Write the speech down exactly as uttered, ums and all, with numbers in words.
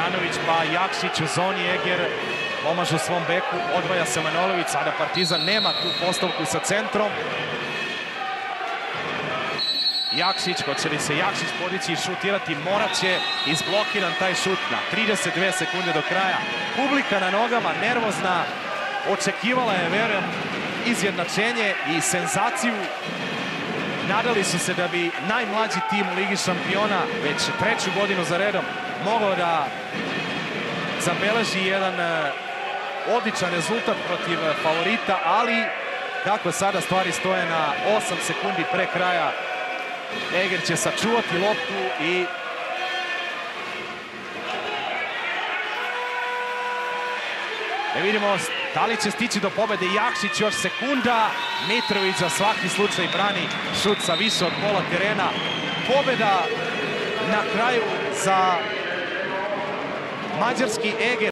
Bogdanović pa Jakšić u zoni. Eger pomaže u svom beku, odvaja se Manojlović, sada Partizan nema tu postavku sa centrom. Jakšić, hoće li se Jakšić podići i šutirati? Morat će, izblokiran taj šut na trideset dve sekunde do kraja. Publika na nogama, nervozna, očekivala je, verujem, izjednačenje i senzaciju. Nadali su se da bi najmlađi tim u Ligi šampiona već treću godinu za redom mogao da zabeleži jedan odličan rezultat protiv favorita, ali kako sada stvari stoje na osam sekundi pre kraja, Eger će sačuvati loptu i ne vidimo da li će stići do pobede. Jakšić još sekunda, Mitrović za svaki slučaj brani šut sa više od pola terena. Pobeda na kraju za mađarski Eger.